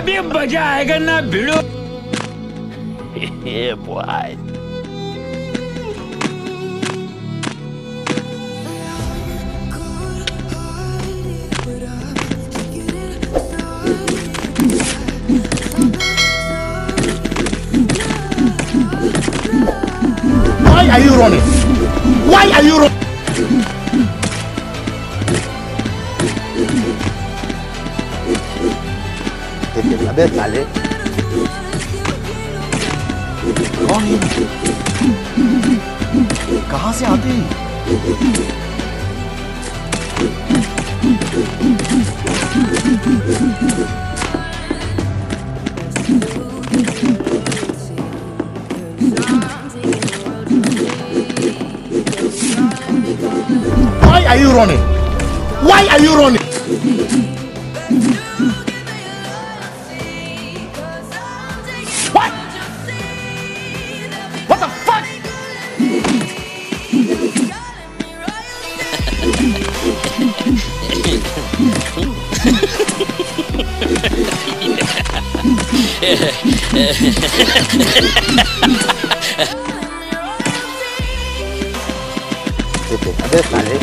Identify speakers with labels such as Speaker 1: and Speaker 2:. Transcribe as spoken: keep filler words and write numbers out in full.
Speaker 1: अभी मजा आएगा ना भिड़ो।
Speaker 2: Yeah, boy.
Speaker 3: Why are you running? Why are you running? अबे साले कौन है? कहाँ से आते हैं? Why are you running? Why are you running? What? What the fuck? अबे साले